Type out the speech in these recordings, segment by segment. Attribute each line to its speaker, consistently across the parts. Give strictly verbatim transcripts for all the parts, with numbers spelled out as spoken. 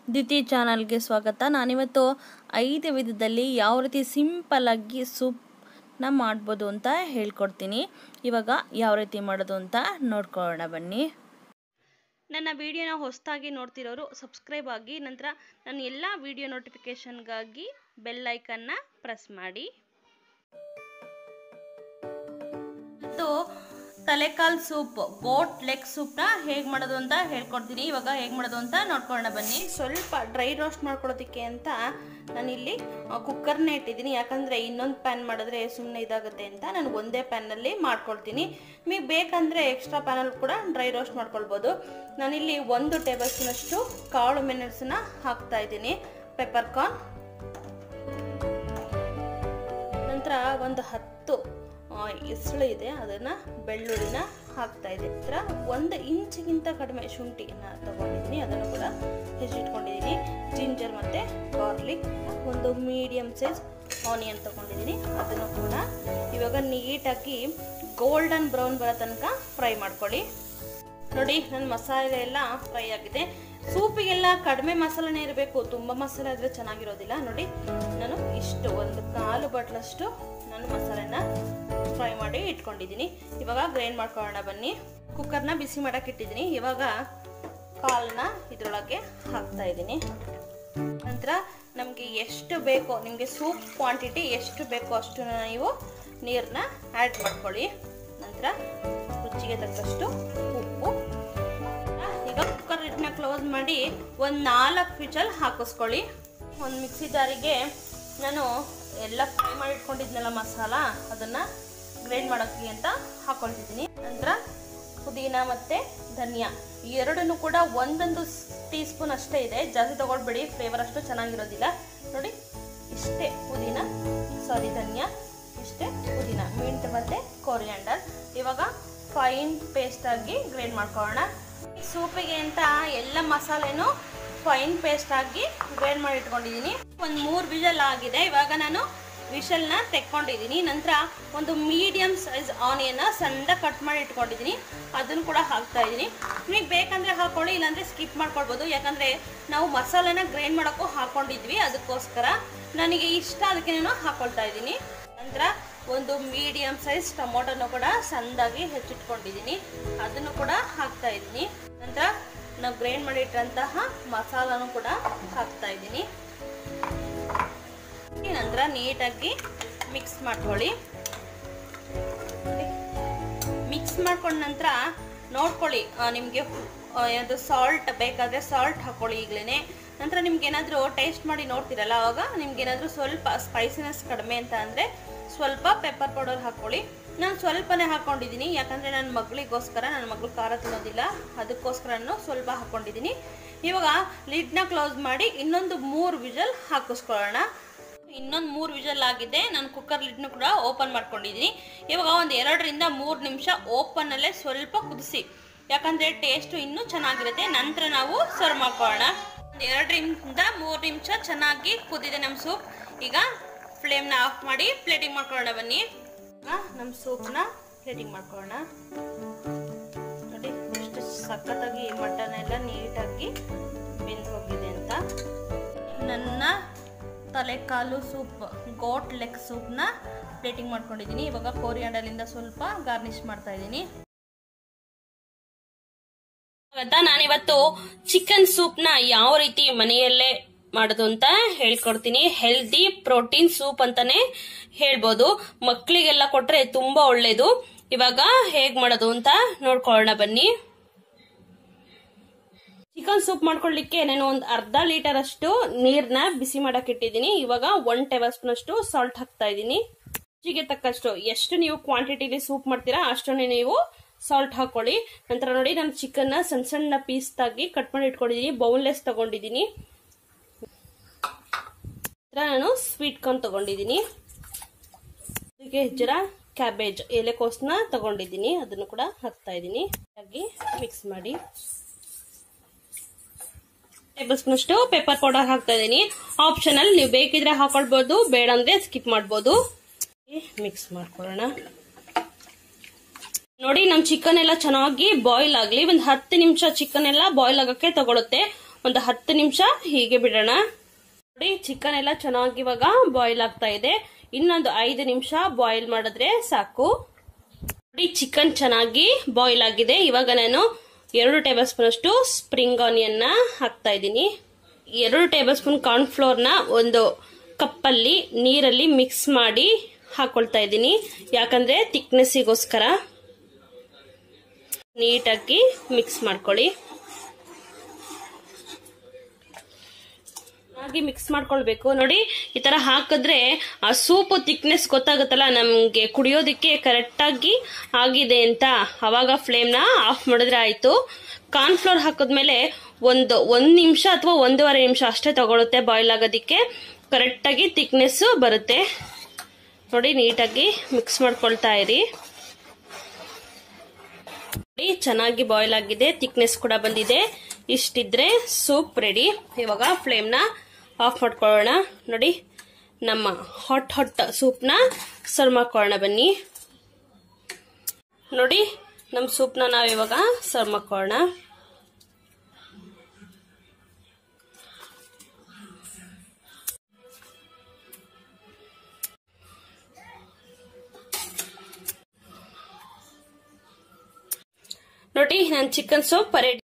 Speaker 1: ದಿತಿ ಚಾನಲ್ಗೆ ಸ್ವಾಗತ. ನಾನಿವತ್ತು ಐದು ವಿಧದಲ್ಲಿ ಯಾವ ರೀತಿ ಸಿಂಪಲ್ ಆಗಿ ಸೂಪ್ನ ಮಾಡ್ಬೋದು ಅಂತ ಹೇಳ್ಕೊಡ್ತೀನಿ. ಇವಾಗ ಯಾವ ರೀತಿ ಮಾಡೋದು ಅಂತ ನೋಡ್ಕೊಳ್ಳೋಣ ಬನ್ನಿ. ನನ್ನ ವಿಡಿಯೋನ ಹೊಸದಾಗಿ ನೋಡ್ತಿರೋರು ಸಬ್ಸ್ಕ್ರೈಬ್ ಆಗಿ, ನಂತರ ನನ್ನ ಎಲ್ಲ ವಿಡಿಯೋ ನೋಟಿಫಿಕೇಷನ್ಗಾಗಿ ಬೆಲ್ ಐಕನ್ನ ಪ್ರೆಸ್ ಮಾಡಿ. ಮತ್ತು ತಲೆಕಾಲ್ ಸೂಪ್, ಗೋಟ್ ಲೆಗ್ ಸೂಪ್ನ ಹೇಗೆ ಮಾಡೋದು ಅಂತ ಹೇಳ್ಕೊಡ್ತೀನಿ. ಇವಾಗ ಹೇಗೆ ಮಾಡೋದು ಅಂತ ನೋಡ್ಕೊಳ್ಳೋಣ ಬನ್ನಿ. ಸ್ವಲ್ಪ ಡ್ರೈ ರೋಸ್ಟ್ ಮಾಡ್ಕೊಳ್ಳೋದಕ್ಕೆ ಅಂತ ನಾನಿಲ್ಲಿ ಕುಕ್ಕರ್ನ ಇಟ್ಟಿದ್ದೀನಿ. ಯಾಕಂದರೆ ಇನ್ನೊಂದು ಪ್ಯಾನ್ ಮಾಡಿದ್ರೆ ಸುಮ್ಮನೆ ಇದಾಗುತ್ತೆ ಅಂತ ನಾನು ಒಂದೇ ಪ್ಯಾನಲ್ಲಿ ಮಾಡ್ಕೊಳ್ತೀನಿ. ನಿಮಗೆ ಬೇಕಂದರೆ ಎಕ್ಸ್ಟ್ರಾ ಪ್ಯಾನಲ್ಲಿ ಕೂಡ ಡ್ರೈ ರೋಸ್ಟ್ ಮಾಡ್ಕೊಳ್ಬೋದು. ನಾನಿಲ್ಲಿ ಒಂದು ಟೇಬಲ್ ಸ್ಪೂನಷ್ಟು ಕಾಳು ಮೆಣಸನ್ನ ಹಾಕ್ತಾ ಇದ್ದೀನಿ, ಪೆಪ್ಪರ್ ಕಾರ್ನ್. ನಂತರ ಒಂದು ಹತ್ತು ಹೆಸಳು ಇದೆ, ಅದನ್ನು ಬೆಳ್ಳುಳ್ಳಿನ ಹಾಕ್ತಾ ಇದೆ. ನಂತರ ಒಂದು ಇಂಚಿಗಿಂತ ಕಡಿಮೆ ಶುಂಠಿನ ತಗೊಂಡಿದ್ದೀನಿ, ಅದನ್ನು ಕೂಡ ಹೆಚ್ಚಿಟ್ಕೊಂಡಿದ್ದೀನಿ. ಜಿಂಜರ್ ಮತ್ತು ಗಾರ್ಲಿಕ್, ಒಂದು ಮೀಡಿಯಮ್ ಸೈಜ್ ಆನಿಯನ್ ತಗೊಂಡಿದ್ದೀನಿ, ಅದನ್ನು ಕೂಡ ಇವಾಗ ನೀಟಾಗಿ ಗೋಲ್ಡನ್ ಬ್ರೌನ್ ಬರೋ ತನಕ ಫ್ರೈ ಮಾಡ್ಕೊಳ್ಳಿ. ನೋಡಿ, ನನ್ನ ಮಸಾಲೆ ಎಲ್ಲ ಫ್ರೈ ಆಗಿದೆ. ಸೂಪಿಗೆಲ್ಲ ಕಡಿಮೆ ಮಸಾಲೆನೇ ಇರಬೇಕು, ತುಂಬ ಮಸಾಲೆ ಆದರೆ ಚೆನ್ನಾಗಿರೋದಿಲ್ಲ. ನೋಡಿ, ನಾನು ಇಷ್ಟು ಒಂದು ಕಾಲು ಬಟ್ಲಷ್ಟು ನಾನು ಮಸಾಲೆನ ಫ್ರೈ ಮಾಡಿ ಇಟ್ಕೊಂಡಿದ್ದೀನಿ. ಇವಾಗ ಗ್ರೈಂಡ್ ಮಾಡ್ಕೊಳ್ಳೋಣ ಬನ್ನಿ. ಕುಕ್ಕರ್ನ ಬಿಸಿ ಮಾಡಕ್ಕೆ ಇಟ್ಟಿದ್ದೀನಿ. ಇವಾಗ ಕಾಳನ್ನ ಇದರೊಳಗೆ ಹಾಕ್ತಾ ಇದ್ದೀನಿ. ನಂತರ ನಮಗೆ ಎಷ್ಟು ಬೇಕೋ, ನಿಮಗೆ ಸೂಪ್ ಕ್ವಾಂಟಿಟಿ ಎಷ್ಟು ಬೇಕೋ ಅಷ್ಟು ನೀವು ನೀರನ್ನ ಆ್ಯಡ್ ಮಾಡ್ಕೊಳ್ಳಿ. ನಂತರ ರುಚಿಗೆ ತಕ್ಕಷ್ಟು ಉಪ್ಪು. ಈಗ ಕುಕ್ಕರ್ ಲಿಡ್ನ ಕ್ಲೋಸ್ ಮಾಡಿ ಒಂದು ನಾಲ್ಕು ವಿಚಲ್ ಹಾಕಿಸ್ಕೊಳ್ಳಿ. ಒಂದು ಮಿಕ್ಸಿ ಜಾರಿಗೆ ನಾನು ಎಲ್ಲ ಫ್ರೈ ಮಾಡಿ ಇಟ್ಕೊಂಡಿದ್ನಲ್ಲ ಮಸಾಲ, ಅದನ್ನು ಗ್ರೈಂಡ್ ಮಾಡೋಕ್ಕೆ ಅಂತ ಹಾಕ್ಕೊಳ್ತಿದ್ದೀನಿ. ನಂತರ ಪುದೀನ ಮತ್ತು ಧನಿಯಾ ಎರಡನ್ನೂ ಕೂಡ ಒಂದೊಂದು ಟೀ ಸ್ಪೂನ್ ಅಷ್ಟೇ ಇದೆ, ಜಾಸ್ತಿ ತೊಗೊಳ್ಬೇಡಿ, ಫ್ಲೇವರ್ ಅಷ್ಟು ಚೆನ್ನಾಗಿರೋದಿಲ್ಲ. ನೋಡಿ, ಇಷ್ಟೇ ಪುದೀನ ಸಾರಿ ಧನಿಯಾ, ಇಷ್ಟೇ ಪುದೀನ, ಮಿಂಟ್ ಮತ್ತು ಕೊರಿಯಾಂಡರ್. ಇವಾಗ ಫೈನ್ ಪೇಸ್ಟಾಗಿ ಗ್ರೈಂಡ್ ಮಾಡ್ಕೊಳ್ಳೋಣ. ಸೂಪಿಗೆ ಅಂತ ಎಲ್ಲ ಮಸಾಲೆನೂ ಫೈನ್ ಪೇಸ್ಟಾಗಿ ಗ್ರೈಂಡ್ ಮಾಡಿ ಇಟ್ಕೊಂಡಿದ್ದೀನಿ. ಒಂದು ಮೂರು ವಿಷಲ್ ಆಗಿದೆ. ಇವಾಗ ನಾನು ವಿಷಲ್ನ ತೆಕ್ಕೊಂಡಿದ್ದೀನಿ. ನಂತರ ಒಂದು ಮೀಡಿಯಮ್ ಸೈಜ್ ಆನಿಯನ್ನ ಸಣ್ಣ ಕಟ್ ಮಾಡಿ ಇಟ್ಕೊಂಡಿದ್ದೀನಿ, ಅದನ್ನು ಕೂಡ ಹಾಕ್ತಾ ಇದ್ದೀನಿ. ನಿಮಗೆ ಬೇಕಂದರೆ ಹಾಕ್ಕೊಳ್ಳಿ, ಇಲ್ಲಾಂದರೆ ಸ್ಕಿಪ್ ಮಾಡ್ಕೊಳ್ಬೋದು. ಯಾಕಂದರೆ ನಾವು ಮಸಾಲೆನ ಗ್ರೈಂಡ್ ಮಾಡೋಕ್ಕೂ ಹಾಕ್ಕೊಂಡಿದ್ವಿ, ಅದಕ್ಕೋಸ್ಕರ ನನಗೆ ಇಷ್ಟ, ಅದಕ್ಕೆ ನಾನು ಹಾಕ್ಕೊಳ್ತಾ ಇದ್ದೀನಿ. ನಂತರ ಒಂದು ಮೀಡಿಯಮ್ ಸೈಜ್ ಟೊಮೊಟೊನ ಕೂಡ ಸಣ್ಣದಾಗಿ ಹೆಚ್ಚಿಟ್ಕೊಂಡಿದ್ದೀನಿ, ಅದನ್ನು ಕೂಡ ಹಾಕ್ತಾ ಇದ್ದೀನಿ. ನಂತರ ನಾವು ಗ್ರೈಂಡ್ ಮಾಡಿಟ್ಟಂತಹ ಮಸಾಲನೂ ಕೂಡ ಹಾಕ್ತಾ ಇದ್ದೀನಿ. ನಂತರ ನೀಟಾಗಿ ಮಿಕ್ಸ್ ಮಾಡ್ಕೊಳ್ಳಿ. ಮಿಕ್ಸ್ ಮಾಡ್ಕೊಂಡ ನಂತರ ನೋಡ್ಕೊಳ್ಳಿ, ನಿಮಗೆ ಏನಾದರೂ ಸಾಲ್ಟ್ ಬೇಕಾದರೆ ಸಾಲ್ಟ್ ಹಾಕ್ಕೊಳ್ಳಿ ಈಗಲೇ. ನಂತರ ನಿಮ್ಗೆ ಏನಾದರೂ ಟೇಸ್ಟ್ ಮಾಡಿ ನೋಡ್ತೀರಲ್ಲ, ಆವಾಗ ನಿಮ್ಗೆ ಏನಾದರೂ ಸ್ವಲ್ಪ ಸ್ಪೈಸಿನೆಸ್ ಕಡಿಮೆ ಅಂತ ಅಂದರೆ ಸ್ವಲ್ಪ ಪೆಪ್ಪರ್ ಪೌಡರ್ ಹಾಕ್ಕೊಳ್ಳಿ. ನಾನು ಸ್ವಲ್ಪನೇ ಹಾಕ್ಕೊಂಡಿದ್ದೀನಿ, ಯಾಕಂದರೆ ನನ್ನ ಮಗಳಿಗೋಸ್ಕರ, ನನ್ನ ಮಗಳು ಖಾರ ತಿನ್ನೋದಿಲ್ಲ, ಅದಕ್ಕೋಸ್ಕರ ನಾನು ಸ್ವಲ್ಪ ಹಾಕ್ಕೊಂಡಿದ್ದೀನಿ. ಇವಾಗ ಲಿಡ್ನ ಕ್ಲೋಸ್ ಮಾಡಿ ಇನ್ನೊಂದು ಮೂರು ವಿಷಲ್ ಹಾಕಿಸ್ಕೊಳ್ಳೋಣ. ಇನ್ನೊಂದು ಮೂರು ವಿಷಲ್ ಆಗಿದೆ. ನಾನು ಕುಕ್ಕರ್ ಲಿಡ್ನ ಕೂಡ ಓಪನ್ ಮಾಡ್ಕೊಂಡಿದ್ದೀನಿ. ಇವಾಗ ಒಂದು ಎರಡರಿಂದ ಮೂರು ನಿಮಿಷ ಓಪನ್ನಲ್ಲೇ ಸ್ವಲ್ಪ ಕುದಿಸಿ, ಯಾಕಂದರೆ ಟೇಸ್ಟು ಇನ್ನೂ ಚೆನ್ನಾಗಿರುತ್ತೆ. ನಂತರ ನಾವು ಸರ್ವ್ ಮಾಡ್ಕೊಳ್ಳೋಣ. ಒಂದು ಎರಡರಿಂದ ಮೂರು ನಿಮಿಷ ಚೆನ್ನಾಗಿ ಕುದಿದೆ ನಮ್ಮ ಸೂಪ್. ಈಗ ಫ್ಲೇಮ್ನ ಆಫ್ ಮಾಡಿ ಪ್ಲೇಟಿಂಗ್ ಮಾಡ್ಕೊಳ್ಳೋಣ ಬನ್ನಿ. ನಮ್ಮ ಸೂಪ್ನ ಪ್ಲೇಟಿಂಗ್ ಮಾಡ್ಕೊಳ್ಳೋಣ. ನೋಡಿ ಎಷ್ಟು ಸಖತ್ತಾಗಿ ಮಟನ್ ಎಲ್ಲ ನೀಟಾಗಿ ಬೆಂದು ಹೋಗಿದೆ ಅಂತ. ನನ್ನ ತಲೆಕಾಲು ಸೂಪ್, ಗೋಟ್ ಲೆಗ್ ಸೂಪ್ನ ಪ್ಲೇಟಿಂಗ್ ಮಾಡ್ಕೊಂಡಿದ್ದೀನಿ. ಇವಾಗ ಕೊರಿಯಾಂಡರ್ನಿಂದ ಸ್ವಲ್ಪ ಗಾರ್ನಿಶ್ ಮಾಡ್ತಾ ಇದ್ದೀನಿ. ನಾನಿವತ್ತು ಚಿಕನ್ ಸೂಪ್ನ ಯಾವ ರೀತಿ ಮನೆಯಲ್ಲೇ ಮಾಡೋದು ಅಂತ ಹೇಳ್ಕೊಡ್ತೀನಿ. ಹೆಲ್ದಿ ಪ್ರೋಟೀನ್ ಸೂಪ್ ಅಂತಾನೆ ಹೇಳ್ಬೋದು. ಮಕ್ಕಳಿಗೆಲ್ಲ ಕೊಟ್ರೆ ತುಂಬಾ ಒಳ್ಳೇದು. ಇವಾಗ ಹೇಗ್ ಮಾಡೋದು ಅಂತ ನೋಡ್ಕೊಳ್ಳೋಣ ಬನ್ನಿ. ಚಿಕನ್ ಸೂಪ್ ಮಾಡ್ಕೊಳ್ಳಿಕ್ಕೆ ನಾನು ಒಂದು ಅರ್ಧ ಲೀಟರ್ ಅಷ್ಟು ನೀರ್ನ ಬಿಸಿ ಮಾಡಕ್ ಇಟ್ಟಿದ್ದೀನಿ. ಇವಾಗ ಒನ್ ಟೇಬಲ್ ಸ್ಪೂನ್ ಅಷ್ಟು ಸಾಲ್ಟ್ ಹಾಕ್ತಾ ಇದ್ದೀನಿ. ರುಚಿಗೆ ತಕ್ಕಷ್ಟು, ಎಷ್ಟು ನೀವು ಕ್ವಾಂಟಿಟಿಲಿ ಸೂಪ್ ಮಾಡ್ತೀರಾ ಅಷ್ಟನ್ನೇ ನೀವು ಸಾಲ್ಟ್ ಹಾಕೊಳ್ಳಿ. ನಂತರ ನೋಡಿ, ನಾನು ಚಿಕನ್ ನ ಸಣ್ಣ ಸಣ್ಣ ಪೀಸ್ ತಾಗಿ ಕಟ್ ಮಾಡಿ ಇಟ್ಕೊಂಡಿದ್ದೀನಿ, ಬೌನ್ಲೆಸ್ ತಗೊಂಡಿದ್ದೀನಿ. ನಾನು ಸ್ವೀಟ್ ಕಾರ್ನ್ ತಗೊಂಡಿದ್ದೀನಿ, ಅದಕ್ಕೆ ಜರ ಕ್ಯಾಬೇಜ್ ಎಲೆಕೋಸನ್ನ ತಗೊಂಡಿದ್ದೀನಿ, ಅದನ್ನು ಕೂಡ ಹಾಕ್ತಾ ಇದ್ದೀನಿ. ಹಾಗೆ ಮಿಕ್ಸ್ ಮಾಡಿ ಟೇಬಲ್ ಸ್ಪೂನ್ ಅಷ್ಟು ಪೆಪ್ಪರ್ ಪೌಡರ್ ಹಾಕ್ತಾ ಇದ್ದೀನಿ. ಆಪ್ಷನಲ್, ನೀವು ಬೇಕಿದ್ರೆ ಹಾಕೊಳ್ಬಹುದು, ಬೇಡ ಅಂದ್ರೆ ಸ್ಕಿಪ್ ಮಾಡಬಹುದು. ಮಿಕ್ಸ್ ಮಾಡ್ಕೊಳ್ಳೋಣ. ನೋಡಿ, ನಮ್ ಚಿಕನ್ ಎಲ್ಲ ಚೆನ್ನಾಗಿ ಬಾಯ್ಲ್ ಆಗ್ಲಿ. ಒಂದ್ ಹತ್ತು ನಿಮಿಷ ಚಿಕನ್ ಎಲ್ಲ ಬಾಯ್ಲ್ ಆಗಕ್ಕೆ ತಗೊಳುತ್ತೆ. ಒಂದು ಹತ್ತು ನಿಮಿಷ ಹೀಗೆ ಬಿಡೋಣ. ನೋಡಿ ಚಿಕನ್ ಎಲ್ಲ ಚೆನ್ನಾಗಿ ಇವಾಗ ಬಾಯ್ಲ್ ಆಗ್ತಾ ಇದೆ. ಇನ್ನೊಂದು ಐದು ನಿಮಿಷ ಬಾಯ್ಲ್ ಮಾಡಿದ್ರೆ ಸಾಕು. ನೋಡಿ ಚಿಕನ್ ಚೆನ್ನಾಗಿ ಬಾಯ್ಲ್ ಆಗಿದೆ. ಇವಾಗ ನಾನು ಎರಡು ಟೇಬಲ್ ಸ್ಪೂನ್ ಅಷ್ಟು ಸ್ಪ್ರಿಂಗ್ ಆನಿಯನ್ ನ ಹಾಕ್ತಾ ಇದ್ದೀನಿ. ಎರಡು ಟೇಬಲ್ ಸ್ಪೂನ್ ಕಾರ್ನ್ ಫ್ಲೋರ್ ನ ಒಂದು ಕಪ್ಪಲ್ಲಿ ನೀರಲ್ಲಿ ಮಿಕ್ಸ್ ಮಾಡಿ ಹಾಕೊಳ್ತಾ ಇದ್ದೀನಿ. ಯಾಕಂದ್ರೆ ಥಿಕ್ನೆಸ್ಸಿಗೋಸ್ಕರ ನೀಟಾಗಿ ಮಿಕ್ಸ್ ಮಾಡ್ಕೊಳ್ಳಿ. ಹಾಗೆ ಮಿಕ್ಸ್ ಮಾಡ್ಕೊಳ್ಬೇಕು. ನೋಡಿ ಈ ತರ ಹಾಕಿದ್ರೆ ಆ ಸೂಪ್ ಥಿಕ್ನೆಸ್ ಗೊತ್ತಾಗುತ್ತಲ್ಲ ನಮ್ಗೆ, ಕುಡಿಯೋದಿಕ್ಕೆ ಕರೆಕ್ಟ್ ಆಗಿ ಆಗಿದೆ ಅಂತ. ಅವಾಗ ಫ್ಲೇಮ್ ನ ಆಫ್ ಮಾಡಿದ್ರೆ ಆಯ್ತು. ಕಾರ್ನ್ ಫ್ಲೋರ್ ಹಾಕಿದ್ಮೇಲೆ ಒಂದು ಒಂದ್ ನಿಮಿಷ ಅಥವಾ ಒಂದೂವರೆ ನಿಮಿಷ ಅಷ್ಟೇ ತಗೊಳುತ್ತೆ ಬಾಯ್ಲ್ ಆಗೋದಿಕ್ಕೆ. ಕರೆಕ್ಟ್ ಆಗಿ ಥಿಕ್ನೆಸ್ ಬರುತ್ತೆ. ನೋಡಿ ನೀಟಾಗಿ ಮಿಕ್ಸ್ ಮಾಡ್ಕೊಳ್ತಾ ಇರಿ. ನೋಡಿ ಚೆನ್ನಾಗಿ ಬಾಯ್ಲ್ ಆಗಿದೆ, ಥಿಕ್ನೆಸ್ ಕೂಡ ಬಂದಿದೆ. ಇಷ್ಟಿದ್ರೆ ಸೂಪ್ ರೆಡಿ. ಇವಾಗ ಫ್ಲೇಮ್ ನ ಆಫ್ ಮಾಡ್ಕೊಳ್ಳೋಣ. ನೋಡಿ ನಮ್ಮ ಹಾಟ್ ಹಾಟ್ ಸೂಪ್ ನ ಸರ್ವ್ ಮಾಡ್ಕೊಳ್ಳೋಣ ಬನ್ನಿ. ನೋಡಿ ನಮ್ಮ ಸೂಪ್ ನ ನಾವ್ ಇವಾಗ ಸರ್ವ್ ಮಾಡ್ಕೊಳ್ಳೋಣ. ನೋಡಿ ನಾನು chicken soup ready.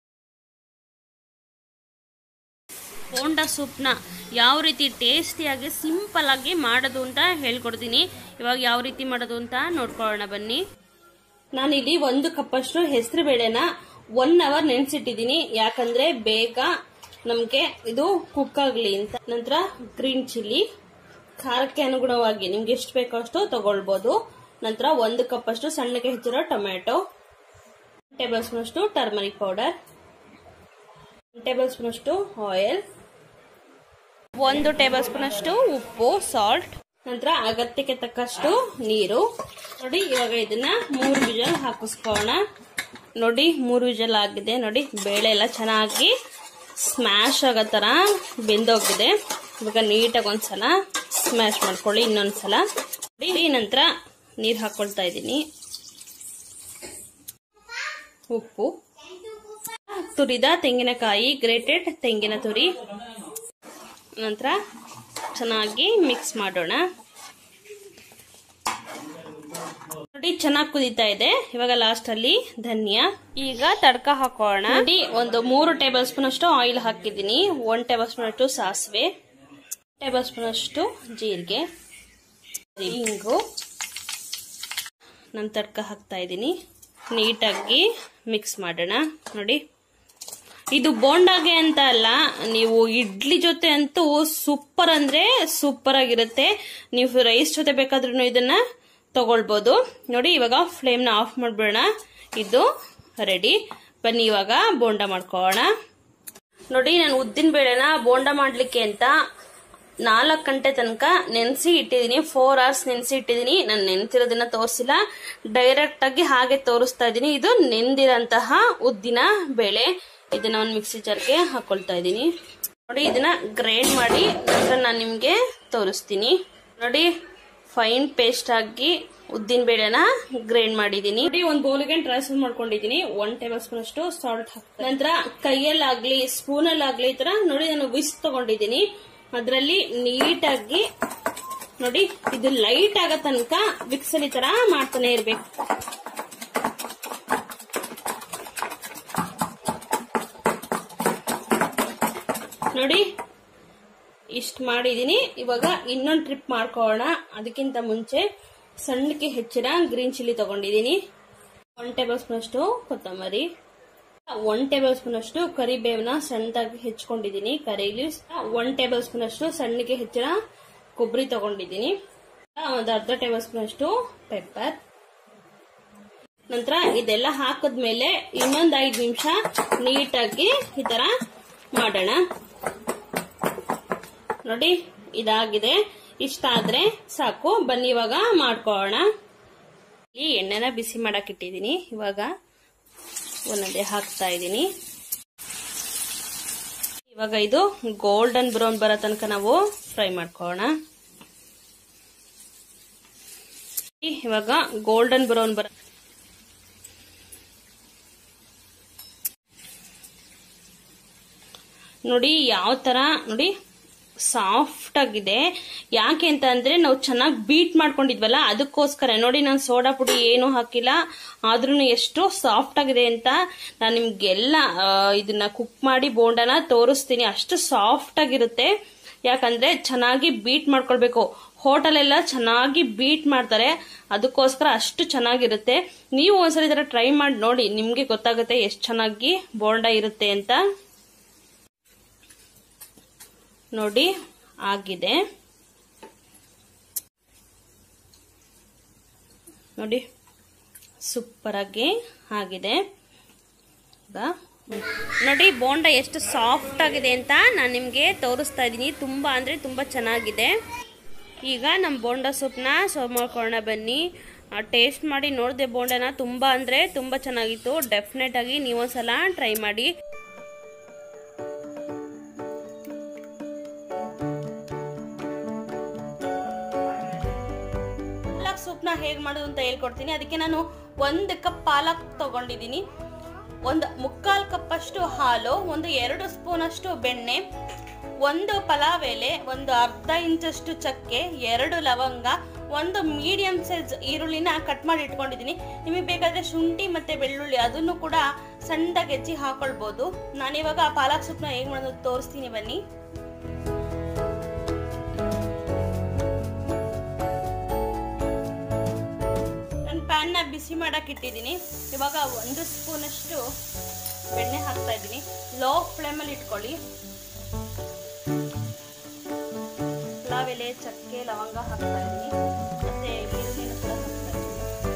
Speaker 1: Bonda soup ನ ಯಾವ ರೀತಿ ಟೇಸ್ಟಿಯಾಗಿ ಸಿಂಪಲ್ ಆಗಿ ಮಾಡೋದು ಅಂತ ಹೇಳ್ಕೊಡ್ತೀನಿ. ಇವಾಗ ಯಾವ ರೀತಿ ಮಾಡೋದು ಅಂತ ನೋಡ್ಕೊಳ್ಳೋಣ ಬನ್ನಿ. ನಾನಿಲ್ಲಿ ಒಂದು ಕಪ್ ಅಷ್ಟು ಹೆಸರು ಬೇಳೆನ ಒನ್ ಅವರ್ ನೆನ್ಸಿಟ್ಟಿದ್ದೀನಿ. ಯಾಕಂದ್ರೆ ಬೇಗ ನಮ್ಗೆ ಇದು ಕುಕ್ ಆಗ್ಲಿ ಅಂತ. ನಂತರ ಗ್ರೀನ್ ಚಿಲ್ಲಿ, ಖಾರಕ್ಕೆ ಅನುಗುಣವಾಗಿ ನಿಮ್ಗೆ ಎಷ್ಟು ಬೇಕೋ ಅಷ್ಟು ತಗೊಳ್ಬಹುದು. ನಂತರ ಒಂದು ಕಪ್ ಅಷ್ಟು ಸಣ್ಣಗೆ ಹೆಚ್ಚಿರೋ ಟೊಮ್ಯಾಟೊ, ಟೇಬಲ್ ಸ್ಪೂನ್ ಅಷ್ಟು ಟರ್ಮರಿಕ್ ಪೌಡರ್, ಟೇಬಲ್ ಸ್ಪೂನ್ ಅಷ್ಟು ಆಯಿಲ್, ಒಂದು ಟೇಬಲ್ ಸ್ಪೂನ್ ಅಷ್ಟು ಉಪ್ಪು ಸಾಲ್ಟ್, ನಂತರ ಅಗತ್ಯಕ್ಕೆ ತಕ್ಕಷ್ಟು ನೀರು. ನೋಡಿ ಇವಾಗ ಇದನ್ನ ಮೂರು ವಿಜಲ್ ಹಾಕಿಸ್ಕೋಣ. ನೋಡಿ ಮೂರು ವಿಜಲ್ ಆಗಿದೆ. ನೋಡಿ ಬೇಳೆ ಎಲ್ಲ ಚೆನ್ನಾಗಿ ಸ್ಮ್ಯಾಶ್ ಆಗೋ ತರ ಬೆಂದೋಗಿದೆ. ಇವಾಗ ನೀಟಾಗಿ ಒಂದ್ಸಲ ಸ್ಮ್ಯಾಶ್ ಮಾಡ್ಕೊಳ್ಳಿ. ಇನ್ನೊಂದ್ಸಲ ನೋಡಿ. ನಂತರ ನೀರು ಹಾಕೊಳ್ತಾ ಇದ್ದೀನಿ. ಉಪ್ಪು, ತುರಿದ ತೆಂಗಿನಕಾಯಿ, ಗ್ರೇಟೆಡ್ ತೆಂಗಿನ ತುರಿ. ನಂತರ ಚೆನ್ನಾಗಿ ಮಿಕ್ಸ್ ಮಾಡೋಣ. ನೋಡಿ ಚೆನ್ನಾಗಿ ಕುದೀತಾ ಇದೆ. ಇವಾಗ ಲಾಸ್ಟ್ ಅಲ್ಲಿ ಧನಿಯಾ. ಈಗ ತಡ್ಕ ಹಾಕೋಣ. ನೋಡಿ ಒಂದು ಮೂರು ಟೇಬಲ್ ಸ್ಪೂನ್ ಅಷ್ಟು ಆಯಿಲ್ ಹಾಕಿದ್ದೀನಿ. ಒಂದ್ ಟೇಬಲ್ ಸ್ಪೂನ್ ಅಷ್ಟು ಸಾಸಿವೆ, ಟೇಬಲ್ ಸ್ಪೂನ್ ಅಷ್ಟು ಜೀರಿಗೆ, ಇಂಗು. ನಾನು ತಡ್ಕ ಹಾಕ್ತಾ ಇದ್ದೀನಿ. ನೀಟಾಗಿ ಮಿಕ್ಸ್ ಮಾಡೋಣ. ನೋಡಿ ಇದು ಬೋಂಡಾಗೆ ಅಂತ ಅಲ್ಲ, ನೀವು ಇಡ್ಲಿ ಜೊತೆ ಅಂತೂ ಸೂಪರ್ ಅಂದ್ರೆ ಸೂಪರ್ ಆಗಿರುತ್ತೆ. ನೀವು ರೈಸ್ ಜೊತೆ ಬೇಕಾದ್ರೂ ಇದನ್ನ ತಗೊಳ್ಬಹುದು. ನೋಡಿ ಇವಾಗ ಫ್ಲೇಮ್ ನ ಆಫ್ ಮಾಡ್ಬಿಡೋಣ. ಇದು ರೆಡಿ. ಬನ್ನಿ ಇವಾಗ ಬೋಂಡ ಮಾಡ್ಕೊಳ್ಳೋಣ. ನೋಡಿ ನಾನು ಉದ್ದಿನ ಬೇಳೆನ ಬೋಂಡ ಮಾಡ್ಲಿಕ್ಕೆ ಅಂತ ನಾಲ್ಕು ಗಂಟೆ ತನಕ ನೆನೆಸಿ ಇಟ್ಟಿದ್ದೀನಿ. ಫೋರ್ ಅವರ್ಸ್ ನೆನೆಸಿ ಇಟ್ಟಿದ್ದೀನಿ. ನಾನು ನೆನ್ಸಿರೋದನ್ನ ತೋರಿಸಿಲ್ಲ, ಡೈರೆಕ್ಟ್ ಆಗಿ ಹಾಗೆ ತೋರಿಸ್ತಾ ಇದ್ದೀನಿ. ಇದು ನೆಂದಿರಂತಹ ಉದ್ದಿನ ಬೇಳೆ. ಇದನ್ನ ಒಂದು ಮಿಕ್ಸಿ ಜಾರ್ಗೆ ಹಾಕೊಳ್ತಾ ಇದ್ದೀನಿ. ನೋಡಿ ಇದನ್ನ ಗ್ರೈಂಡ್ ಮಾಡಿ ನಂತರ ನಾನು ನಿಮ್ಗೆ ತೋರಿಸ್ತೀನಿ. ನೋಡಿ ಫೈನ್ ಪೇಸ್ಟ್ ಆಗಿ ಉದ್ದಿನ ಬೇಳೆನ ಗ್ರೈಂಡ್ ಮಾಡಿದೀನಿ. ನೋಡಿ ಒಂದು ಬೌಲ್ಗೆ ಟ್ರಾನ್ಸ್ಫರ್ ಮಾಡ್ಕೊಂಡಿದೀನಿ. ಒನ್ ಟೇಬಲ್ ಸ್ಪೂನ್ ಅಷ್ಟು ಸಾಲ್ಟ್ ಹಾಕ್ತೀನಿ. ನಂತರ ಕೈಯಲ್ಲಾಗ್ಲಿ ಸ್ಪೂನ್ ಅಲ್ಲಾಗ್ಲಿ ಈ ತರ ನೋಡಿ ನಾನು ವಿಸ್ ತಗೊಂಡಿದ್ದೀನಿ. ಅದರಲ್ಲಿ ನೀಟಾಗಿ ನೋಡಿ ಇದು ಲೈಟ್ ಆಗೋ ತನಕ ವಿಕ್ಸ್ ಅಲ್ಲಿ ತರ ಮಾಡ್ತಾನೆ ಇರ್ಬೇಕು. ನೋಡಿ ಇಷ್ಟ ಮಾಡಿದೀನಿ. ಇವಾಗ ಇನ್ನೊಂದು ಟ್ರಿಪ್ ಮಾಡ್ಕೊಳ್ಳೋಣ. ಅದಕ್ಕಿಂತ ಮುಂಚೆ ಸಣ್ಣಕ್ಕೆ ಹೆಚ್ಚಿನ ಗ್ರೀನ್ ಚಿಲ್ಲಿ ತಗೊಂಡಿದ್ದೀನಿ. ಒನ್ ಟೇಬಲ್ ಸ್ಪೂನ್ ಅಷ್ಟು ಕೊತ್ತಂಬರಿ, ಒನ್ ಟೇಬಲ್ ಸ್ಪೂನ್ ಅಷ್ಟು ಕರಿಬೇವನ ಸಣ್ಣದಾಗಿ ಹೆಚ್ಕೊಂಡಿದ್ದೀನಿ. Curry leaves one tablespoon ಅಷ್ಟು ಸಣ್ಣಗೆ ಹೆಚ್ಚಿನ ಕೊಬ್ಬರಿ ತಗೊಂಡಿದ್ದೀನಿ. ಒಂದು ಅರ್ಧ ಟೇಬಲ್ ಸ್ಪೂನ್ ಅಷ್ಟು ಪೆಪ್ಪರ್. ನಂತರ ಇದೆಲ್ಲ ಹಾಕಿದ್ಮೇಲೆ ಇನ್ನೊಂದು ಐದು ನಿಮಿಷ ನೀಟಾಗಿ ಈ ತರ ಮಾಡೋಣ. ನೋಡಿ ಇದಾಗಿದೆ. ಇಷ್ಟ ಆದ್ರೆ ಸಾಕು. ಬನ್ನಿ ಇವಾಗ ಮಾಡ್ಕೊಳ್ಳೋಣ. ಈ ಎಣ್ಣೆನ ಬಿಸಿ ಮಾಡಕ್ ಇಟ್ಟಿದ್ದೀನಿ. ಇವಾಗ ಒಂದೊಂದೇ ಹಾಕ್ತಾ ಇದ್ದೀನಿ. ಇವಾಗ ಇದು ಗೋಲ್ಡನ್ ಬ್ರೌನ್ ಬರೋ ತನಕ ನಾವು ಫ್ರೈ ಮಾಡ್ಕೊಳ್ಳೋಣ. ಇವಾಗ ಗೋಲ್ಡನ್ ಬ್ರೌನ್ ಬರ ನೋಡಿ ಯಾವ ತರ ನೋಡಿ ಸಾಫ್ಟ್ ಆಗಿದೆ. ಯಾಕೆ ಅಂತ ಅಂದ್ರೆ ನಾವು ಚೆನ್ನಾಗಿ ಬೀಟ್ ಮಾಡ್ಕೊಂಡಿದ್ವಲ್ಲ ಅದಕ್ಕೋಸ್ಕರ. ನೋಡಿ ನಾನು ಸೋಡಾ ಪುಡಿ ಏನು ಹಾಕಿಲ್ಲ, ಆದ್ರೂ ಎಷ್ಟು ಸಾಫ್ಟ್ ಆಗಿದೆ ಅಂತ ನಾನು ನಿಮ್ಗೆಲ್ಲ ಇದನ್ನ ಕುಕ್ ಮಾಡಿ ಬೋಂಡನ ತೋರಿಸ್ತೀನಿ. ಅಷ್ಟು ಸಾಫ್ಟ್ ಆಗಿರುತ್ತೆ. ಯಾಕಂದ್ರೆ ಚೆನ್ನಾಗಿ ಬೀಟ್ ಮಾಡ್ಕೊಳ್ಬೇಕು. ಹೋಟೆಲ್ ಎಲ್ಲ ಚೆನ್ನಾಗಿ ಬೀಟ್ ಮಾಡ್ತಾರೆ, ಅದಕ್ಕೋಸ್ಕರ ಅಷ್ಟು ಚೆನ್ನಾಗಿರುತ್ತೆ. ನೀವು ಒಂದ್ಸಲ ಇದರ ಟ್ರೈ ಮಾಡಿ ನೋಡಿ, ನಿಮ್ಗೆ ಗೊತ್ತಾಗುತ್ತೆ ಎಷ್ಟು ಚೆನ್ನಾಗಿ ಬೋಂಡ ಇರುತ್ತೆ ಅಂತ. ನೋಡಿ ಆಗಿದೆ ನೋಡಿ, ಸೂಪರ್ ಆಗಿ ಆಗಿದೆ. ನೋಡಿ ಬೋಂಡ ಎಷ್ಟು ಸಾಫ್ಟ್ ಆಗಿದೆ ಅಂತ ನಾನು ನಿಮ್ಗೆ ತೋರಿಸ್ತಾ ಇದ್ದೀನಿ. ತುಂಬಾ ಅಂದ್ರೆ ತುಂಬಾ ಚೆನ್ನಾಗಿದೆ. ಈಗ ನಮ್ಮ ಬೋಂಡ ಸೂಪ್ನ ಸರ್ವ್ ಮಾಡ್ಕೊಳ್ಳೋಣ ಬನ್ನಿ. ಟೇಸ್ಟ್ ಮಾಡಿ ನೋಡಿದೆ ಬೋಂಡನ, ತುಂಬಾ ಅಂದ್ರೆ ತುಂಬಾ ಚೆನ್ನಾಗಿತ್ತು. ಡೆಫಿನೆಟ್ ಆಗಿ ನೀವೊಂದ್ಸಲ ಟ್ರೈ ಮಾಡಿ. ಸೂಪ್ನ ಹೇಗೆ ಮಾಡೋದು ಅಂತ ಹೇಳ್ಕೊಡ್ತೀನಿ. ಅದಕ್ಕೆ ನಾನು ಒಂದು ಕಪ್ ಪಾಲಕ್ ತಗೊಂಡಿದ್ದೀನಿ, ಒಂದು ಮುಕ್ಕಾಲು ಕಪ್ ಅಷ್ಟು ಹಾಲು, ಒಂದು ಎರಡು ಸ್ಪೂನ್ ಅಷ್ಟು ಬೆಣ್ಣೆ, ಒಂದು ಪಲಾವ್ ಎಲೆ, ಒಂದು ಅರ್ಧ ಇಂಚಷ್ಟು ಚಕ್ಕೆ, ಎರಡು ಲವಂಗ, ಒಂದು ಮೀಡಿಯಂ ಸೈಜ್ ಈರುಳ್ಳಿನ ಕಟ್ ಮಾಡಿ ಇಟ್ಕೊಂಡಿದ್ದೀನಿ. ನಿಮಗೆ ಬೇಕಾದ್ರೆ ಶುಂಠಿ ಮತ್ತೆ ಬೆಳ್ಳುಳ್ಳಿ ಅದನ್ನು ಕೂಡ ಸಣ್ಣದಾಗಿ ಹೆಚ್ಚಿ ಹಾಕೊಳ್ಬಹುದು. ನಾನಿವಾಗ ಪಾಲಕ್ ಸೂಪ್ನ ಹೇಗೆ ಮಾಡೋದು ತೋರಿಸ್ತೀನಿ ಬನ್ನಿ. ಪ್ಯಾನ್ನ ಬಿಸಿ ಮಾಡಕ್ಕೆ ಇಟ್ಟಿದ್ದೀನಿ. ಇವಾಗ ಒಂದು ಸ್ಪೂನ್ ಅಷ್ಟು ಬೆಣ್ಣೆ ಹಾಕ್ತಾ ಇದ್ದೀನಿ. ಲೋ ಫ್ಲೇಮಲ್ಲಿ ಇಟ್ಕೊಳ್ಳಿ. ಪಲಾವ್ ಎಲೆ, ಚಕ್ಕೆ, ಲವಂಗ ಹಾಕ್ತಾ ಇದ್ದೀನಿ, ಮತ್ತೆ ಈರುಳ್ಳಿನ ಕೂಡ ಹಾಕ್ತಾ ಇದ್ದೀನಿ.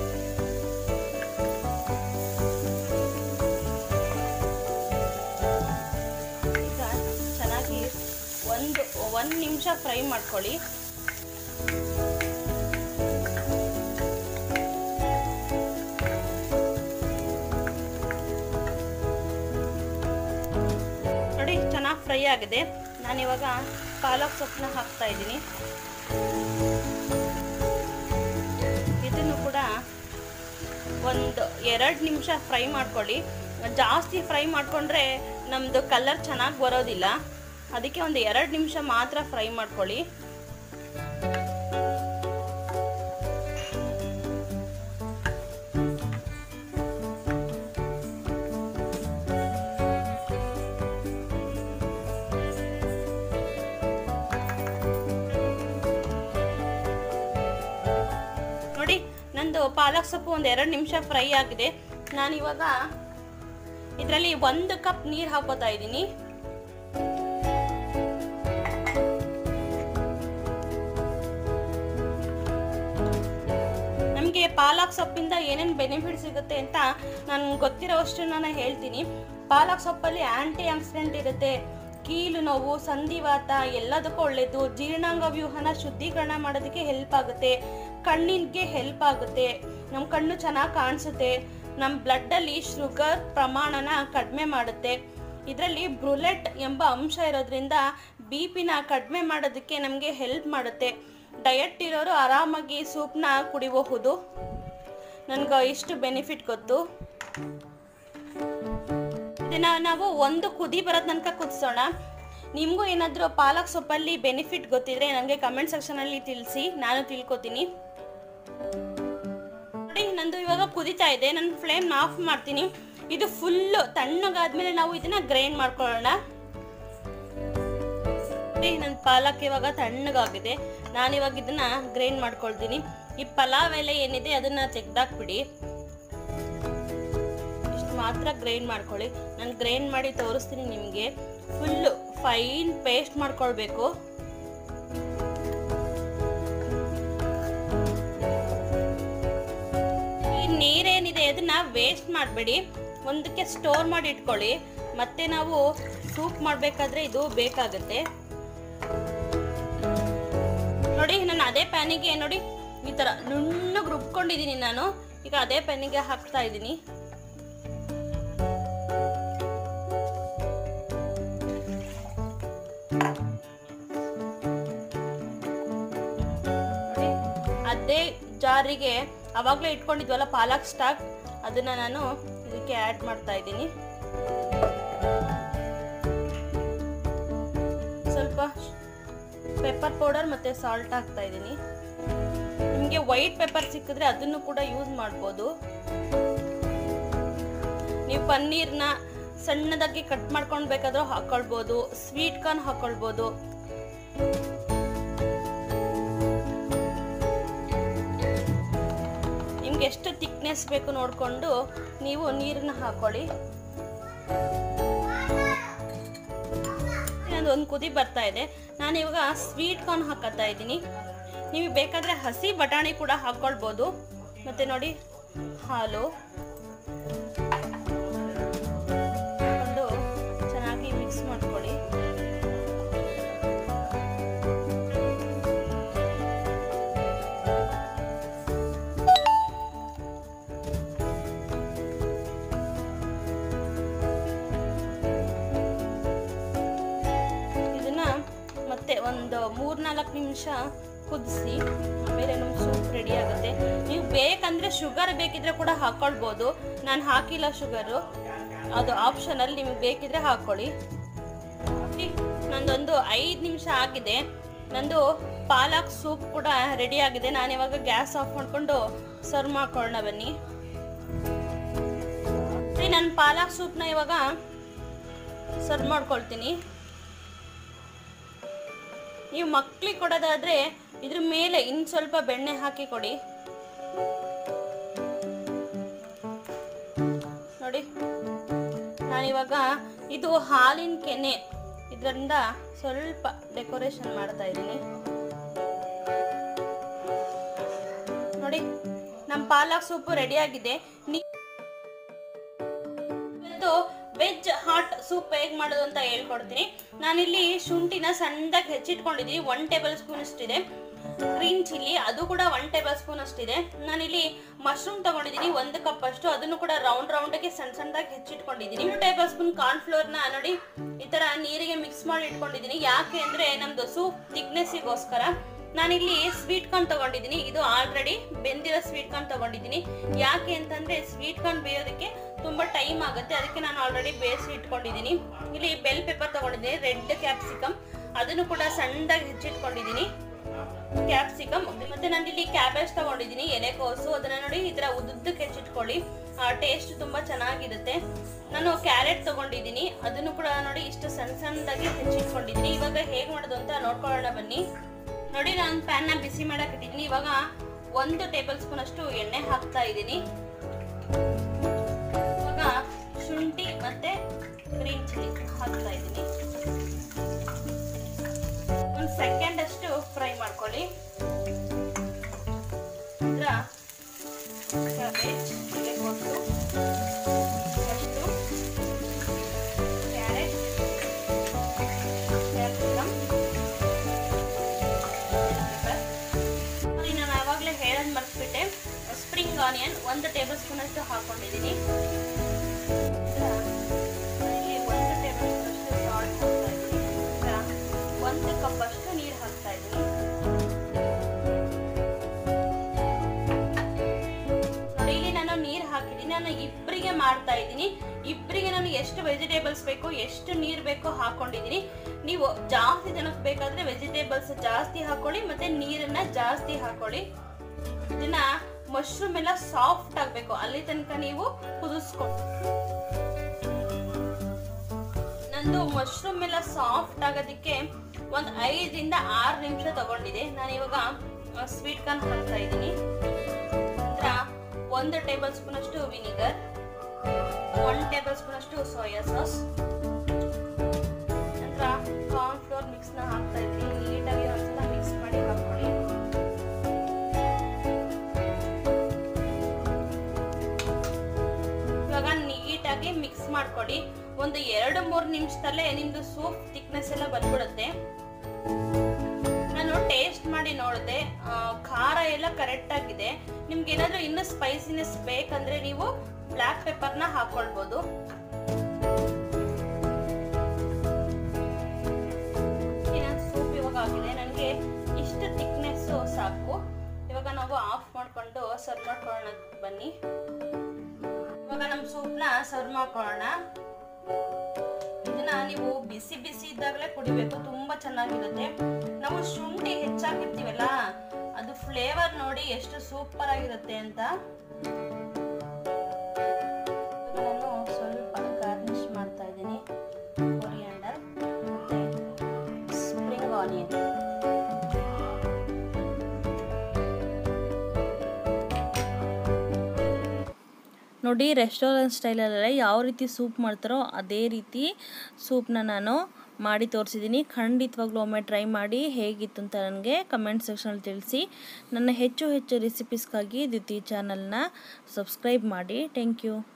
Speaker 1: ಈಗ ಚೆನ್ನಾಗಿ ಒಂದು ಒಂದು ನಿಮಿಷ ಫ್ರೈ ಮಾಡ್ಕೊಳ್ಳಿ. ಚೆನ್ನಾಗಿ ಫ್ರೈ ಆಗಿದೆ. ನಾನಿವಾಗ ಪಾಲಕ್ ಸೊಪ್ಪನ್ನ ಹಾಕ್ತಾ ಇದ್ದೀನಿ. ಇದನ್ನು ಕೂಡ ಒಂದು ಎರಡು ನಿಮಿಷ ಫ್ರೈ ಮಾಡ್ಕೊಳ್ಳಿ. ಜಾಸ್ತಿ ಫ್ರೈ ಮಾಡ್ಕೊಂಡ್ರೆ ನಮ್ಮದು ಕಲರ್ ಚೆನ್ನಾಗಿ ಬರೋದಿಲ್ಲ. ಅದಕ್ಕೆ ಒಂದು ಎರಡು ನಿಮಿಷ ಮಾತ್ರ ಫ್ರೈ ಮಾಡ್ಕೊಳ್ಳಿ. ನೋಡಿ ನಂದು ಪಾಲಕ್ ಸೊಪ್ಪು ಒಂದು ಎರಡು ನಿಮಿಷ ಫ್ರೈ ಆಗಿದೆ. ನಾನಿವಾಗ ಇದರಲ್ಲಿ ಒಂದು ಕಪ್ ನೀರು ಹಾಕೋತಾ ಇದ್ದೀನಿ. ನಮಗೆ ಪಾಲಕ್ ಸೊಪ್ಪಿಂದ ಏನೇನು ಬೆನಿಫಿಟ್ ಸಿಗುತ್ತೆ ಅಂತ ನಾನು ಗೊತ್ತಿರೋವಷ್ಟು ನಾನು ಹೇಳ್ತೀನಿ. ಪಾಲಕ್ ಸೊಪ್ಪಲ್ಲಿ ಆಂಟಿ ಆಕ್ಸಿಡೆಂಟ್ ಇರುತ್ತೆ. ಕೀಲು ನೋವು, ಸಂಧಿವಾತ ಎಲ್ಲದಕ್ಕೂ ಒಳ್ಳೆಯದು. ಜೀರ್ಣಾಂಗ ವ್ಯೂಹನ ಶುದ್ಧೀಕರಣ ಮಾಡೋದಕ್ಕೆ ಹೆಲ್ಪ್ ಆಗುತ್ತೆ. ಕಣ್ಣಿಗೆ ಹೆಲ್ಪ್ ಆಗುತ್ತೆ. ನಮ್ಮ ಕಣ್ಣು ಚೆನ್ನಾಗಿ ಕಾಣಿಸುತ್ತೆ. ನಮ್ಮ ಬ್ಲಡ್ಡಲ್ಲಿ ಶುಗರ್ ಪ್ರಮಾಣನ ಕಡಿಮೆ ಮಾಡುತ್ತೆ. ಇದರಲ್ಲಿ ಬ್ರುಲೆಟ್ ಎಂಬ ಅಂಶ ಇರೋದ್ರಿಂದ ಬಿ ಪಿನ ಕಡಿಮೆ ಮಾಡೋದಕ್ಕೆ ನಮಗೆ ಹೆಲ್ಪ್ ಮಾಡುತ್ತೆ. ಡಯಟ್ ಇರೋರು ಆರಾಮಾಗಿ ಸೂಪ್ನ ಕುಡಿಬಹುದು. ನನಗೆ ಇಷ್ಟು ಬೆನಿಫಿಟ್ ಗೊತ್ತು. ಇದನ್ನ ನಾವು ಒಂದು ಕುದಿ ಬರೋ ತನಕ ಕುದಿಸೋಣ. ನಿಮಗೂ ಏನಾದರೂ ಪಾಲಕ್ ಸೊಪ್ಪಲ್ಲಿ ಬೆನಿಫಿಟ್ ಗೊತ್ತಿದ್ರೆ ನನಗೆ ಕಮೆಂಟ್ ಸೆಕ್ಷನಲ್ಲಿ ತಿಳಿಸಿ, ನಾನು ತಿಳ್ಕೊತೀನಿ. ನೋಡಿ ನಂದು ಇವಾಗ ಕುದಿತಾ ಇದೆ. ನಾನು ಫ್ಲೇಮ್ ಆಫ್ ಮಾಡ್ತೀನಿ. ಇದು ಫುಲ್ಲು ತಣ್ಣಗಾದ್ಮೇಲೆ ನಾವು ಇದನ್ನ ಗ್ರೈಂಡ್ ಮಾಡ್ಕೊಳ್ಳೋಣ. ನನ್ನ ಪಾಲಕ್ ಇವಾಗ ತಣ್ಣಗಾಗಿದೆ. ನಾನಿವಾಗ ಇದನ್ನ ಗ್ರೈಂಡ್ ಮಾಡ್ಕೊಳ್ತೀನಿ. ಈ ಪಲಾವ್ ಎಲೆ ಏನಿದೆ ಅದನ್ನ ತೆಗ್ದಾಕ್ಬಿಡಿ. ಇಷ್ಟು ಮಾತ್ರ ಗ್ರೈಂಡ್ ಮಾಡ್ಕೊಳ್ಳಿ. ನಾನು ಗ್ರೈಂಡ್ ಮಾಡಿ ತೋರಿಸ್ತೀನಿ ನಿಮಗೆ. ಫುಲ್ಲು ಫೈನ್ ಪೇಸ್ಟ್ ಮಾಡ್ಕೊಳ್ಬೇಕು. ಈ ನೀರೇನಿದೆ ಅದನ್ನ ವೇಸ್ಟ್ ಮಾಡಬೇಡಿ. ಒಂದಕ್ಕೆ ಸ್ಟೋರ್ ಮಾಡಿ ಇಟ್ಕೊಳ್ಳಿ. ಮತ್ತೆ ನಾವು ಸೂಪ್ ಮಾಡಬೇಕಾದ್ರೆ ಇದು ಬೇಕಾಗುತ್ತೆ. ನೋಡಿ ನಾನು ಅದೇ ಪ್ಯಾನಿಗೆ ನೋಡಿ ಈ ತರ ನುಣ್ಣಗೆ ರುಬ್ಕೊಂಡಿದ್ದೀನಿ. ನಾನು ಈಗ ಅದೇ ಪ್ಯಾನಿಗೆ ಹಾಕ್ತಾ ಇದ್ದೀನಿ. ಅದೇ ಜಾರಿಗೆ ಅವಾಗಲೇ ಇಟ್ಕೊಂಡಿದ್ವಲ್ಲ ಪಾಲಕ್ ಸ್ಟಾಕ್, ಅದನ್ನ ನಾನು ಇದಕ್ಕೆ ಆ್ಯಡ್ ಮಾಡ್ತಾ ಇದ್ದೀನಿ. ಪೆಪ್ಪರ್ ಪೌಡರ್ ಮತ್ತು ಸಾಲ್ಟ್ ಹಾಕ್ತಾ ಇದ್ದೀನಿ. ನಿಮಗೆ ವೈಟ್ ಪೆಪ್ಪರ್ ಸಿಕ್ಕಿದ್ರೆ ಅದನ್ನು ಕೂಡ ಯೂಸ್ ಮಾಡ್ಬೋದು. ನೀವು ಪನ್ನೀರ್ನ ಸಣ್ಣದಾಗಿ ಕಟ್ ಮಾಡ್ಕೊಂಡು ಬೇಕಾದ್ರೂ ಹಾಕೊಳ್ಬೋದು, ಸ್ವೀಟ್ ಕಾರ್ನ್ ಹಾಕೊಳ್ಬೋದು. ನಿಮ್ಗೆ ಎಷ್ಟು ಥಿಕ್ನೆಸ್ ಬೇಕು ನೋಡಿಕೊಂಡು ನೀವು ನೀರನ್ನ ಹಾಕೊಳ್ಳಿ. ಒಂದು ಕುದಿ ಬರ್ತಾ ಇದೆ. ನಾನು ಇವಾಗ ಸ್ವೀಟ್ ಕಾರ್ನ್ ಹಾಕತ್ತಾ ಇದ್ದೀನಿ. ನೀವು ಬೇಕಾದರೆ ಹಸಿ ಬಟಾಣಿ ಕೂಡ ಹಾಕ್ಕೊಳ್ಬೋದು. ಮತ್ತು ನೋಡಿ ಹಾಲು ಹಾಕೊಂಡು ಚೆನ್ನಾಗಿ ಮಿಕ್ಸ್ ಮಾಡ್ಕೊಳ್ಳಿ. ಮತ್ತೆ ಒಂದು ಮೂರ್ನಾಲ್ಕು ನಿಮಿಷ ಕುದಿಸಿ ಆಮೇಲೆ ನಮ್ಮ ಸೂಪ್ ರೆಡಿ ಆಗುತ್ತೆ. ನೀವು ಬೇಕಂದರೆ ಶುಗರ್ ಬೇಕಿದ್ರೆ ಕೂಡ ಹಾಕ್ಕೊಳ್ಬೋದು. ನಾನು ಹಾಕಿಲ್ಲ ಶುಗರು, ಅದು ಆಪ್ಷನಲ್, ನಿಮಗೆ ಬೇಕಿದ್ರೆ ಹಾಕ್ಕೊಳ್ಳಿ. ನಂದೊಂದು ಐದು ನಿಮಿಷ ಆಗಿದೆ. ನಂದು ಪಾಲಕ್ ಸೂಪ್ ಕೂಡ ರೆಡಿ ಆಗಿದೆ. ನಾನಿವಾಗ ಗ್ಯಾಸ್ ಆಫ್ ಮಾಡಿಕೊಂಡು ಸರ್ವ್ ಮಾಡ್ಕೊಳ್ಳೋಣ ಬನ್ನಿ. ನಾನು ಪಾಲಕ್ ಸೂಪ್ನ ಇವಾಗ ಸರ್ವ್ ಮಾಡ್ಕೊಳ್ತೀನಿ. ನೀವು ಮಕ್ಕಳಿಗೆ ಕೊಡೋದಾದರೆ ಇದ್ರ ಮೇಲೆ ಇನ್ನು ಸ್ವಲ್ಪ ಬೆಣ್ಣೆ ಹಾಕಿ ಕೊಡಿ. ನೋಡಿ ನಾನಿವಾಗ ಇದು ಹಾಲಿನ ಕೆನೆ, ಇದರಿಂದ ಸ್ವಲ್ಪ ಡೆಕೋರೇಷನ್ ಮಾಡ್ತಾ ಇದ್ದೀನಿ. ನೋಡಿ ನಮ್ಮ ಪಾಲಕ್ ಸೂಪು ರೆಡಿ ಆಗಿದೆ. ವೆಜ್ ಹಾಟ್ ಸೂಪ್ ಹೇಗೆ ಮಾಡೋದು ಅಂತ ಹೇಳ್ಕೊಡ್ತೀನಿ. ನಾನಿಲ್ಲಿ ಶುಂಠಿನ ಸಣ್ಣದಾಗಿ ಹೆಚ್ಚಿಟ್ಕೊಂಡಿದ್ದೀನಿ, ಒನ್ ಟೇಬಲ್ ಸ್ಪೂನ್ ಅಷ್ಟಿದೆ. ಗ್ರೀನ್ ಚಿಲ್ಲಿ ಅದು ಕೂಡ ಒನ್ ಟೇಬಲ್ ಸ್ಪೂನ್ ಅಷ್ಟಿದೆ. ನಾನಿಲ್ಲಿ ಮಶ್ರೂಮ್ ತಗೊಂಡಿದ್ದೀನಿ ಒಂದು ಕಪ್ ಅಷ್ಟು, ಅದನ್ನು ಕೂಡ ರೌಂಡ್ ರೌಂಡಾಗಿ ಸಣ್ಣ ಸಣ್ಣದಾಗಿ ಹೆಚ್ಚಿಟ್ಕೊಂಡಿದ್ದೀನಿ. ಟೂ ಟೇಬಲ್ ಸ್ಪೂನ್ ಕಾರ್ನ್ಫ್ಲೋರ್ನ ನೋಡಿ ಈ ಥರ ನೀರಿಗೆ ಮಿಕ್ಸ್ ಮಾಡಿ ಇಟ್ಕೊಂಡಿದ್ದೀನಿ. ಯಾಕೆ ಅಂದರೆ ನಮ್ಮದು ಸೂಪ್ ಥಿಕ್ನೆಸ್ಸಿಗೋಸ್ಕರ. ನಾನಿಲ್ಲಿ ಸ್ವೀಟ್ ಕಾರ್ನ್ ತಗೊಂಡಿದ್ದೀನಿ. ಇದು ಆಲ್ರೆಡಿ ಬೆಂದಿರೋ ಸ್ವೀಟ್ ಕಾರ್ನ್ ತಗೊಂಡಿದ್ದೀನಿ. ಯಾಕೆ ಅಂತಂದರೆ ಸ್ವೀಟ್ ಕಾರ್ನ್ ಬೇಯೋದಕ್ಕೆ ತುಂಬ ಟೈಮ್ ಆಗುತ್ತೆ, ಅದಕ್ಕೆ ನಾನು ಆಲ್ರೆಡಿ ಬೇಯಿಸಿ ಇಟ್ಕೊಂಡಿದ್ದೀನಿ. ಇಲ್ಲಿ ಬೆಲ್ ಪೆಪ್ಪರ್ ತಗೊಂಡಿದ್ದೀನಿ, ರೆಡ್ ಕ್ಯಾಪ್ಸಿಕಮ್ ಅದನ್ನು ಕೂಡ ಸಣ್ಣದಾಗಿ ಹೆಚ್ಚಿಟ್ಕೊಂಡಿದ್ದೀನಿ. ಕ್ಯಾಪ್ಸಿಕಮ್ ಮತ್ತೆ ನಾನು ಇಲ್ಲಿ ಕ್ಯಾಬೇಜ್ ತಗೊಂಡಿದ್ದೀನಿ, ಎಲೆಕೋಸು, ಅದನ್ನ ನೋಡಿ ಈ ಥರ ಉದ್ದುದ್ದಕ್ಕೆ ಹೆಚ್ಚಿಟ್ಕೊಳ್ಳಿ, ಟೇಸ್ಟ್ ತುಂಬ ಚೆನ್ನಾಗಿರುತ್ತೆ. ನಾನು ಕ್ಯಾರೆಟ್ ತಗೊಂಡಿದ್ದೀನಿ, ಅದನ್ನು ಕೂಡ ನೋಡಿ ಇಷ್ಟು ಸಣ್ಣ ಸಣ್ಣದಾಗಿ ಹೆಚ್ಚಿಟ್ಕೊಂಡಿದ್ದೀನಿ. ಇವಾಗ ಹೇಗೆ ಮಾಡೋದು ಅಂತ ನೋಡ್ಕೊಳ್ಳೋಣ ಬನ್ನಿ. ನೋಡಿ ನಾನು ಪ್ಯಾನ್ನ ಬಿಸಿ ಮಾಡಕ್ಕೆ ಇಟ್ಟಿದ್ದೀನಿ. ಇವಾಗ ಒಂದು ಟೇಬಲ್ ಸ್ಪೂನ್ ಅಷ್ಟು ಎಣ್ಣೆ ಹಾಕ್ತಾ ಇದ್ದೀನಿ. ಇವಾಗ ಶುಂಠಿ ಮತ್ತೆ ಗ್ರೀನ್ ಚಿಲ್ಲಿ ಹಾಕ್ತಾ ಇದ್ದೀನಿ. ಒಂದು ಸೆಕೆಂಡ್ ಅಷ್ಟು ಫ್ರೈ ಮಾಡ್ಕೊಳ್ಳಿ. ಕ್ಯಾಬೇಜ್, ಎಲೆಕೋಸು, ಮಶ್ರೂಮ್, ಕ್ಯಾರೆಟ್, ಕ್ಯಾಪ್ಸಿಕಮ್, ನಾನು ಆವಾಗಲೇ ಹೇಳೋದು ಮರ್ತ್ಬಿಟ್ಟೆ, ಸ್ಪ್ರಿಂಗ್ ಆನಿಯನ್ ಒಂದು ಟೇಬಲ್ ಸ್ಪೂನ್ ಅಷ್ಟು ಹಾಕೊಂಡಿದ್ದೀನಿ. ಇಲ್ಲಿ ಒಂದು ಟೇಬಲ್ ಸ್ಪೂನ್ ಅಷ್ಟು ಸಾಲ್ಟ್ ಹಾಕ್ತಾ ಇದ್ದೀನಿ. ಒಂದು ಕಪ್ ಅಷ್ಟು ನೀರು ಹಾಕ್ತಾ ಇದ್ದೀನಿ. ನೋಡಿ ಇಲ್ಲಿ ನಾನು ನೀರು ಹಾಕಿದ್ದೀನಿ. ನಾನು ಇಬ್ಬರಿಗೆ ಮಾಡ್ತಾ ಇದ್ದೀನಿ. ಇಬ್ಬರಿಗೆ ನಾನು ಎಷ್ಟು ವೆಜಿಟೇಬಲ್ಸ್ ಬೇಕೋ ಎಷ್ಟು ನೀರು ಬೇಕೋ ಹಾಕೊಂಡಿದ್ದೀನಿ. ನೀವು ಜಾಸ್ತಿ ಜನಕ್ಕೆ ಬೇಕಾದ್ರೆ ವೆಜಿಟೇಬಲ್ಸ್ ಜಾಸ್ತಿ ಹಾಕೊಳ್ಳಿ ಮತ್ತೆ ನೀರನ್ನ ಜಾಸ್ತಿ ಹಾಕೊಳ್ಳಿ. ಇದನ್ನ ಮಶ್ರೂಮ್ ಎಲ್ಲ ಸಾಫ್ಟ್ ಆಗಬೇಕು, ಅಲ್ಲಿ ತನಕ ನೀವು ಕುದಿಸ್ಕೊಂಡು. ನಂದು ಮಶ್ರೂಮ್ ಎಲ್ಲ ಸಾಫ್ಟ್ ಆಗೋದಕ್ಕೆ ಒಂದು ಐದರಿಂದ ಆರು ನಿಮಿಷ ತಗೊಂಡಿದೆ. ನಾನು ಇವಾಗ ಸ್ವೀಟ್ ಕಾರ್ನ್ ಹಾಕ್ತಾ ಇದ್ದೀನಿ. ಒಂದು ಟೇಬಲ್ ಸ್ಪೂನ್ ಅಷ್ಟು ವಿನಿಗರ್, ಒನ್ ಟೇಬಲ್ ಸ್ಪೂನ್ ಅಷ್ಟು ಸೋಯಾ ಸಾಸ್, ನಂತರ ಕಾರ್ನ್ ಫ್ಲೋರ್ ಮಿಕ್ಸ್ನ ಹಾಕ್ತಾ ಇದ್ದೀನಿ. ನೀಟಾಗಿ ಒಂದ್ಸಲ ಮಿಕ್ಸ್ ಮಾಡಿ ಹಾಕೊಳ್ಳಿ. ಇವಾಗ ನೀಟಾಗಿ ಮಿಕ್ಸ್ ಮಾಡ್ಕೊಳ್ಳಿ. ಒಂದು ಎರಡು ಮೂರು ನಿಮಿಷದಲ್ಲೇ ನಿಮ್ದು ಸೂಪ್ ಥಿಕ್ನೆಸ್ ಎಲ್ಲ ಬಂದ್ಬಿಡುತ್ತೆ. ನಾನು ಟೇಸ್ಟ್ ಮಾಡಿ ನೋಡಿದೆ, ಖಾರ ಎಲ್ಲ ಕರೆಕ್ಟ್ ಆಗಿದೆ. ನಿಮ್ಗೆ ಏನಾದ್ರೂ ಇನ್ನೂ ಸ್ಪೈಸಿನೆಸ್ ಬೇಕಂದ್ರೆ ನೀವು ಬ್ಲ್ಯಾಕ್ ಪೆಪ್ಪರ್ನ ಹಾಕೊಳ್ಬೋದು. ಸೂಪ್ ಇವಾಗ ಆಗಿದೆ, ನನಗೆ ಇಷ್ಟು ಥಿಕ್ನೆಸ್ ಸಾಕು. ಇವಾಗ ನಾವು ಆಫ್ ಮಾಡ್ಕೊಂಡು ಸರ್ವ್ ಮಾಡ್ಕೊಳ್ಳೋಣ ಬನ್ನಿ. ಇವಾಗ ನಮ್ಮ ಸೂಪ್ನ ಸರ್ವ್ ಮಾಡ್ಕೊಳ್ಳೋಣ. ಇದನ್ನ ನೀವು ಬಿಸಿ ಬಿಸಿ ಇದ್ದಾಗಲೇ ಕುಡಿಬೇಕು, ತುಂಬಾ ಚೆನ್ನಾಗಿರುತ್ತೆ. ನಾವು ಶುಂಠಿ ಹೆಚ್ಚಾಕಿರ್ತೀವಲ್ಲ ಅದು ಫ್ಲೇವರ್ ನೋಡಿ ಎಷ್ಟು ಸೂಪರ್ ಆಗಿರುತ್ತೆ ಅಂತ. ನಾನು ಸ್ವಲ್ಪ ಗಾರ್ನಿಶ್ ಮಾಡ್ತಾ ಇದ್ದೀನಿ ಕೊರಿಯಾಂಡರ್ ಮತ್ತೆ ಸ್ಪ್ರಿಂಗ್ ಆನಿಯನ್. ನೋಡಿ ರೆಸ್ಟೋರೆಂಟ್ ಸ್ಟೈಲಲ್ಲೇ ಯಾವ ರೀತಿ ಸೂಪ್ ಮಾಡ್ತಾರೋ ಅದೇ ರೀತಿ ಸೂಪ್ನ ನಾನು ಮಾಡಿ ತೋರಿಸಿದ್ದೀನಿ. ಖಂಡಿತವಾಗ್ಲೂ ಒಮ್ಮೆ ಟ್ರೈ ಮಾಡಿ ಹೇಗಿತ್ತು ಅಂತ ನನಗೆ ಕಮೆಂಟ್ ಸೆಕ್ಷನಲ್ಲಿ ತಿಳಿಸಿ. ನನ್ನ ಹೆಚ್ಚು ಹೆಚ್ಚು ರೆಸಿಪೀಸ್ಗಾಗಿ ದ್ಯುತಿ ಚಾನಲ್ನ ಸಬ್ಸ್ಕ್ರೈಬ್ ಮಾಡಿ. Thank you.